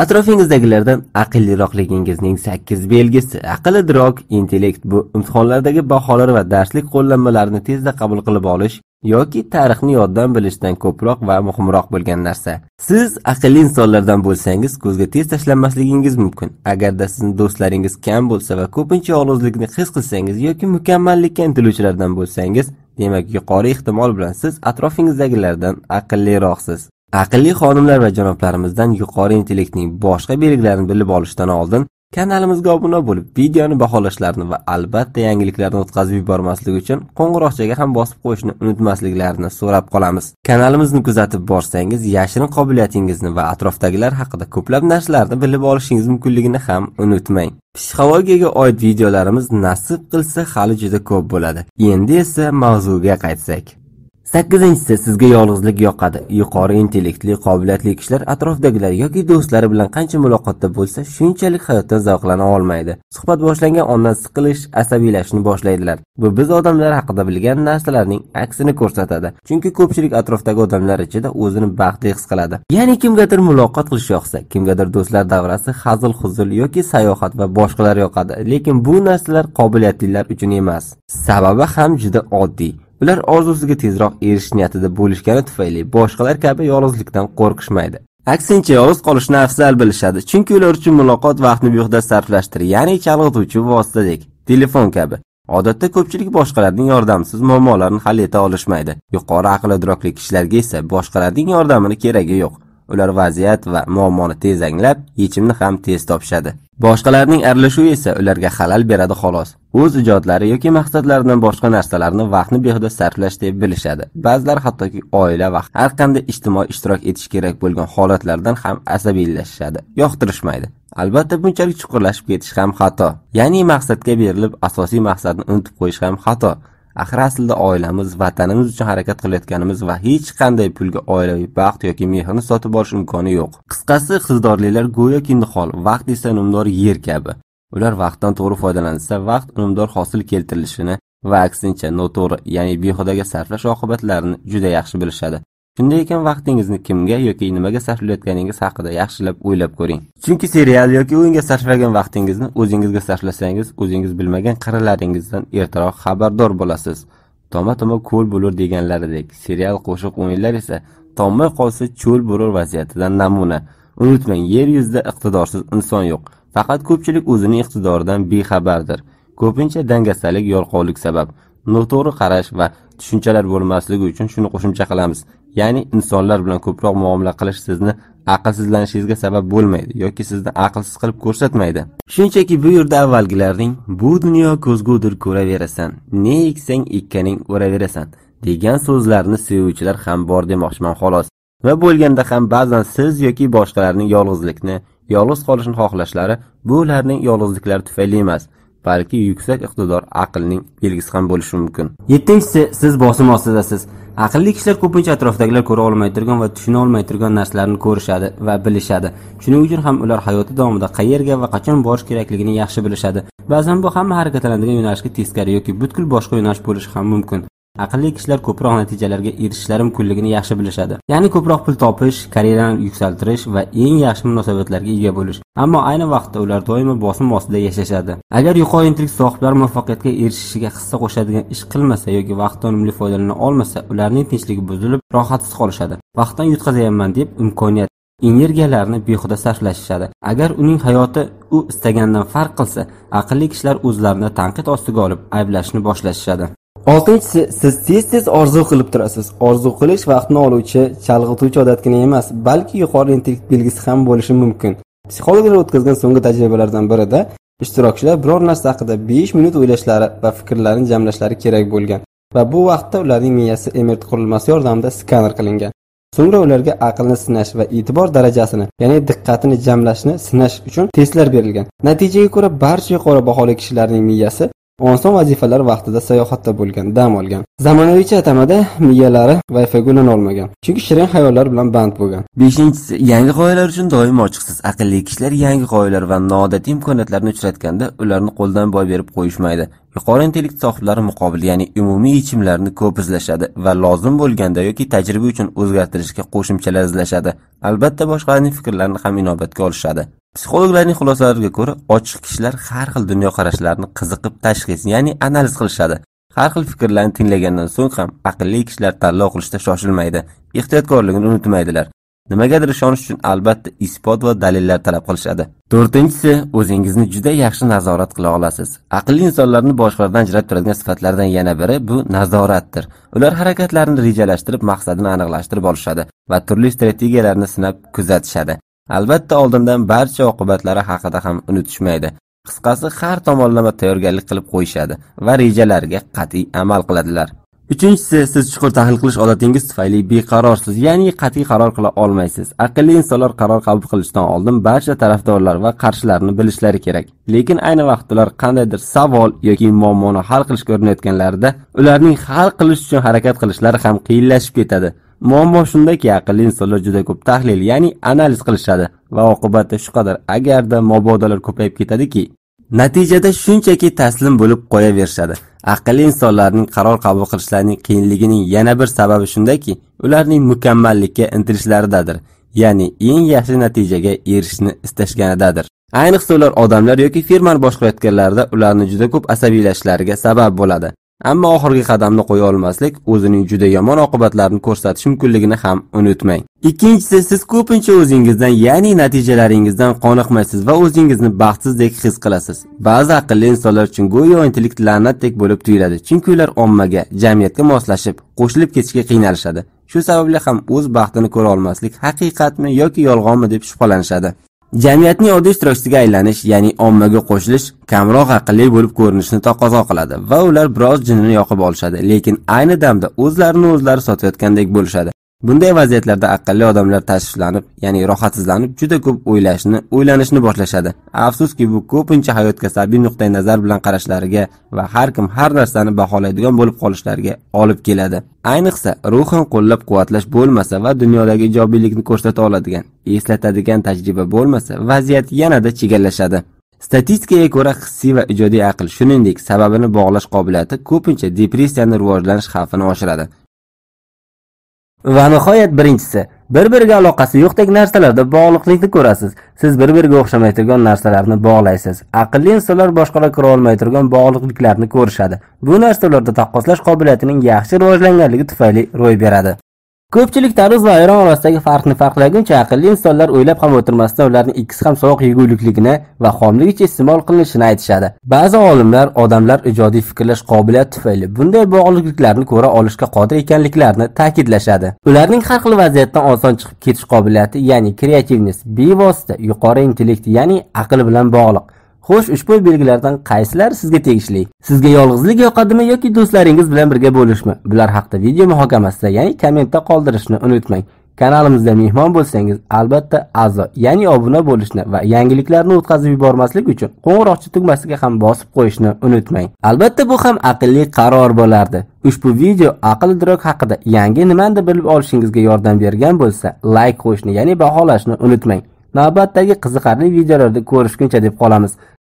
Atrofingizdagilardan aqlliroqligingizning 8 belgisi. Aql, idrok, intellekt bu imtihonlardagi baholar va darslik qo'llanmalarini tezda qabul qilib olish yoki tarixni yoddan bilishdan ko'proq va muhimroq bo'lgan narsa. Siz aqlli insonlardan bo'lsangiz, ko'zga tez tashlanmasligingiz mumkin. Agarda sizning do'stlaringiz kam bo'lsa va ko'pincha yolg'izlikni his qilsangiz yoki mukammallikka intiluvchilardan bo'lsangiz, demak yuqori ehtimol bilan siz atrofingizdagilardan aqlliroqsiz. Aqlli xonimlar va janoblarimizdan yuqori intellektning boshqa belgilarini bilib olishdan oldin kanalimizga obuna bo'lib, videoni baholashlarini va albatta yangiliklarni o'tkazib yubormaslik uchun qo'ng'iroqchaga ham bosib qo'yishni unutmasliklarini so'rab qolamiz. Kanalimizni kuzatib borsangiz, yashirin qobiliyatingizni va atrofdagilar haqida ko'plab narsalarni bilib olishingiz mumkinligini ham unutmang. Psixologiyaga oid videolarimiz nasib qilsa hali juda ko'p bo'ladi. Endi esa mavzuga qaytsak. 8-inchisi, sizga yolg'izlik yoqadi. Yuqori intellektli, qobiliyatli kishilar atrofdagilar yoki do'stlari bilan qancha muloqotda bo'lsa, shunchalik hayotdan zavqlana olmaydi. Suhbat boshlangan ondan siqilish, asabiylashishni boshlaydilar. Bu biz odamlar haqida bilgan narsalarning aksini ko'rsatadi. Chunki ko'pchilik atrofdagi odamlar ichida o'zini baxtli his qiladi. Ya'ni kimgadir muloqot qilish yoqsa, kimgadir do'stlar davrasi, hazil-huzul yoki sayohat va boshqalar yoqadi. Lekin bu narsalar qobiliyatlilar uchun emas. Sababi ham juda oddiy. Ular orzusiga tezroq erishish niyatida bo'lishgani tufayli boshqalar kabi yolg'izlikdan qo'rqishmaydi. Aksincha, yolg'iz qolishni afzal bilishadi, chunki ular uchun muloqot vaqtni behuda sarflashtir, ya'ni chalg'ituvchi vositadek, telefon kabi. Odatda ko'pchilik boshqalarning yordamisiz muammolarni hal eta olishmaydi. Yuqori aql idrokli kishilarga esa boshqalarning yordamini keragi yo'q. Ular vaziyat va muammoni tez anglab, yechimni ham tez topishadi. Boshqalarning aralashuvi esa ularga xalal beradi xolos. O'z ijodlari yoki maqsadlaridan boshqa narsalarni vaqtni behuda sarflash deb bilishadi. Ba'zilar hattoki oila va har qanday ijtimoiy ishtirok etish kerak bo'lgan holatlardan ham asabiylashishadi, yoqtirishmaydi. Albatta bunchalik chuqurlashib ketish ham xato. Ya'ni maqsadga berilib, asosiy maqsadni unutib qo'yish ham xato. Axir aslida oilamiz, vatanimiz uchun harakat qilayotganimiz va hech qanday pulga oilaviy baxt yoki mehrni sotib olish imkoni yo'q. Qisqasi, iqtidorlilar go'yoki nihol, vaqt esa unumdor yer kabi. Ular vaqtdan to'g'ri foydalansa, vaqt unumdor hosil keltirilishini va aksincha noto'g'ri, ya'ni behudaga sarflash oqibatlarini juda yaxshi bilishadi. Shunday ekan, vaqtingizni kimga yoki nimaga sarflayotganingiz haqida yaxshilab o'ylab ko'ring. Chunki serial yoki o'yinga sarflagan vaqtingizni o'zingizga sarflasangiz, o'zingiz bilmagan qirralaringizdan ertaroq xabardor bo'lasiz. Toma-toma ko'l bo'lur deganlaridek, serial, qo'shiq, o'yinlar esa tomay qolsa cho'l bo'lur vaziyatidan namuna. Unutmang, yer yuzida iqtidorsiz inson yo'q. Faqat ko'pchilik o'zining iqtidoridan bexabardir. Ko'pincha dangasalik, yolg'onlik sabab. Noto'g'ri qarash va tushunchalar bo'lmasligi uchun shuni qo'shimcha qilamiz. Ya'ni insonlar bilan ko'proq muomala qilish sizni aqlsizlanishingizga sabab bo'lmaydi yoki sizni aqlsiz qilib ko'rsatmaydi. Shunchaki bu yerda avvalgilarning "bu dunyo ko'zgudir ko'raverasan, ne eksang ekkaning o'raverasan" degan so'zlarni sevuvchilar ham bor demoqchiman xolos. Va bo'lganda ham ba'zan siz yoki boshqalarning yolg'izlikni, yolg'iz qolishni xohlashlari bu ularning yolg'izliklari tufayli emas, balki yuksak iqtidor, aqlning belgisi ham bo'lishi mumkin. 7-inchisi, siz bosim ostidasiz. Aqlli kishilar ko'pincha atrofdagilar ko'ra olmay turgan va tushuna olmay turgan narsalarni ko'rishadi va bilishadi. Shuning uchun ham ular hayoti davomida qayerga va qachon borish kerakligini yaxshi bilishadi. Ba'zan bu hamma harakatlanadigan yo'nalishga teskari yoki butkul boshqa yo'nalish bo'lishi ham mumkin. Aqlli kishilar ko'proq natijalarga erishishlari mumkinligini yaxshi bilishadi. Ya'ni ko'proq pul topish, karyerani yuksaltirish va eng yaxshi munosabatlarga ega bo'lish. Ammo ayni vaqtda ular doimo bosim ostida yashashadi. Agar yuqori intellekt sohiblari muvaffaqiyatga erishishiga hissa qo'shadigan ish qilmasa yoki vaqtdan unumli foydalana olmasa, ularning tinchligi buzilib, rohatsiz qolishadi. Vaqtdan yutqazaman deb imkoniyat, energiyalarni behuda sarflashishadi. Agar uning hayoti u istagandan farq qilsa, aqlli kishilar o'zlarini tanqid ostiga olib, ayblashni boshlashadi. 6-inchisi, siz tez-tez orzu qilib turasiz. Orzu qilish vaqtni oluvchi, chalg'ituvchi odatgina emas, balki yuqori intellekt belgisi ham bo'lishi mumkin. Psixologlar o'tkazgan so'nggi tajribalardan birida ishtirokchilar biror narsa haqida 5 minut o'ylashlari va fikrlarini jamlashlari kerak bo'lgan va bu vaqtda ularning miyasi MRT qurilmasi yordamida skaner qilingan. So'ngra ularga aqlni sinash va e'tibor darajasini, ya'ni diqqatini jamlashni sinash uchun testlar berilgan. Natijaga ko'ra barcha yuqori baholi kishilarning miyasi Oson vazifalar vaqtida sayohatda bo'lgan, dam olgan. Zamonaviycha atamada miyalari Wi-Fi gulini olmagan. Chunki shirin xayollar bilan band bo'lgan. 5-inchisi, yangi g'oyalar uchun doim ochiqsiz. Aqlli kishilar yangi g'oyalar va noodatiy imkoniyatlarni uchratganda, ularni qo'ldan boy berib qo'yishmaydi. Yuqori intellekt sohiblari muqobil, ya'ni umumiy yechimlarni ko'p izlashadi va lozim bo'lganda yoki tajriba uchun o'zgartirishga qo'shimchalar izlashadi. Albatta, boshqalarning fikrlarini ham inobatga olishadi. Psixologlarning xulosalariga ko'ra, ochiq kishilar har xil dunyoqarashlarni qiziqib tashxis, ya'ni analiz qilishadi. Har xil fikrlarni tinglagandan so'ng ham aqlli kishilar tanlov qilishda shoshilmaydi, ehtiyotkorligini unutmaydilar. Nimagadir ishonish uchun albatta isbot va dalillar talab qilishadi. 4-inchisi, o'zingizni juda yaxshi nazorat qila olasiz. Aqlli insonlarni boshqalardan ajratib turadigan sifatlardan yana biri bu nazoratdir. Ular harakatlarini rejalashtirib, maqsadini aniqlashtirib olishadi va turli strategiyalarni sinab kuzatishadi. Albatta, oldindan barcha oqibatlari haqida ham unutishmaydi. Qisqasi, har tomonlama tayyorgarlik qilib qo'yishadi va rejalariga qat'iy amal qiladilar. 3-inchisi, siz chuqur tahlil qilish odatingiz tufayli beqarorsiz, ya'ni qat'iy qaror qila olmaysiz. Aqlli insonlar qaror qabul qilishdan oldin barcha tarafdorlar va qarshilarni bilishlari kerak. Lekin ayni vaqtda ular qandaydir savol yoki muammoni hal qilishga urinayotganlarida, ularning hal qilish uchun harakat qilishlari ham qiyinlashib ketadi. Muammo shundaki, aqlli insonlar juda ko'p tahlil, ya'ni analiz qilishadi va oqibatda shu qadar agarda mabodolar ko'payib ketadiki, natijada shunchaki taslim bo'lib qo'yaverishadi. Aqlli insonlarning qaror qabul qilishlarining qiyinligining yana bir sababi shundaki, ularning mukammallikka intilishlaridadir, ya'ni eng yaxshi natijaga erishishni istashganidadir. Ayniqsa ular odamlar yoki firmani boshqarayotganlarida ularni juda ko'p asabiylashishlariga sabab bo'ladi. Ammo oxirgi qadamni qo'ya olmaslik o'zining juda yomon oqibatlarini ko'rsatish mumkinligini ham unutmang. 2-inchisi, siz ko'pincha o'zingizdan, ya'ni natijalaringizdan qoniqmaysiz va o'zingizni baxtsizdek his qilasiz. Ba'zi aqlli insonlar uchun go'yo intellekt la'natdek bo'lib tuyuladi, chunki ular ommaga, jamiyatga moslashib, qo'shilib ketishga qiynalishadi. Shu sababli ham o'z baxtini ko'ra olmaslik haqiqatmi yoki yolg'onmi deb shubhalanishadi. Jamiyatning oddiy ishtirokchisiga aylanish, ya'ni ommaga qo'shilish, kamroq aqlli bo'lib ko'rinishni taqozo qiladi va ular biroz jinini yoqib olishadi, lekin ayni damda o'zlarini o'zlari sotayotgandek bo'lishadi. Bunday vaziyatlarda aqlli odamlar tashvishlanib, ya'ni rohatsizlanib, juda ko'p o'ylanishni boshlashadi. Afsuski, bu ko'pincha hayotga salbiy nuqtai nazar bilan qarashlariga va har kim har narsani baholaydigan bo'lib qolishlariga olib keladi. Ayniqsa, ruhan qo'llab-quvvatlash bo'lmasa va dunyodagi ijobiylikni ko'rsata oladigan, eslatadigan tajriba bo'lmasa, vaziyat yanada chigallashadi. Statistikaga ko'ra, hissiy va ijodiy aql, shuningdek, sababini bog'lash qobiliyati ko'pincha depressiyaning rivojlanish xavfini oshiradi. Va nihoyat, birinchisi, bir-biriga aloqasi yo'qdek narsalarda bog'liqlikni ko'rasiz. Siz bir-biriga o'xshamay turgan narsalarni bog'laysiz. Aqlli insonlar boshqalar ko'ra olmay turgan bog'liqliklarni ko'rishadi. Bu narsa ularda taqqoslash qobiliyatining yaxshi rivojlanganligi tufayli ro'y beradi. Ko'pchilik tarvuz va ayron orasidagi farqni farqlaguncha, aqlli insonlar o'ylab ham o'tirmasdan ularning ikkisi ham sovuq yegulikligini va xomligicha iste'mol qilinishini aytishadi. Ba'zi olimlar odamlar ijodiy fikrlash qobiliyati tufayli bunday bog'liqliklarni ko'ra olishga qodir ekanliklarini ta'kidlashadi. Ularning har xil vaziyatdan oson chiqib ketish qobiliyati, ya'ni kreativness, bevosita yuqori intellekt, ya'ni aql bilan bog'liq. Xo'sh, ushbu belgilardan qaysilari sizga tegishli? Sizga yolg'izlik yoqadimi yoki do'stlaringiz bilan birga bo'lishmi? Bular haqida video muhokamasida, ya'ni kommentda qoldirishni unutmang. Kanalimizda mehmon bo'lsangiz, albatta a'zo, ya'ni obuna bo'lishni va yangiliklarni o'tkazib yubormaslik uchun qo'ng'iroqcha tugmasiga ham bosib qo'yishni unutmang. Albatta, bu ham aqlli qaror bo'lardi. Ushbu video aql idrok haqida yangi nimani bilib olishingizga yordam bergan bo'lsa, like qo'yishni, ya'ni baholashni unutmang. Navbatdagi qiziqarli videolarda ko'rishguncha deb qolamiz.